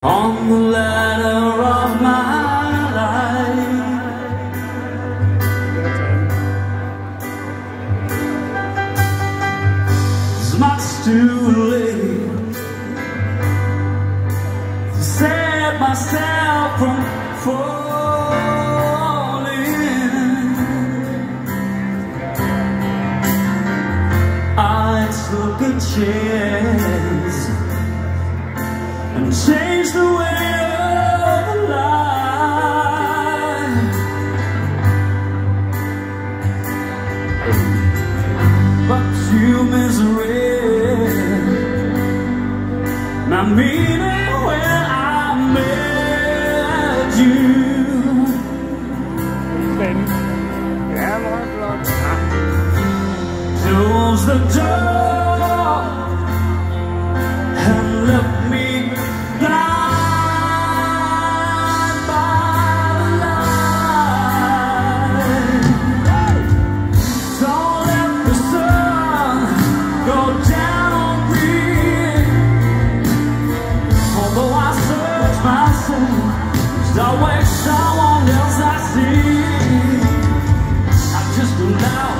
on the ladder of my life. It's much too late to save myself from falling. I took a chance and change the way of life. But you misery, my meaning when I met you. Close the door and left me blind by the light. Don't let the sun go down on me. Although I search myself, there's always someone else I see. I just do now.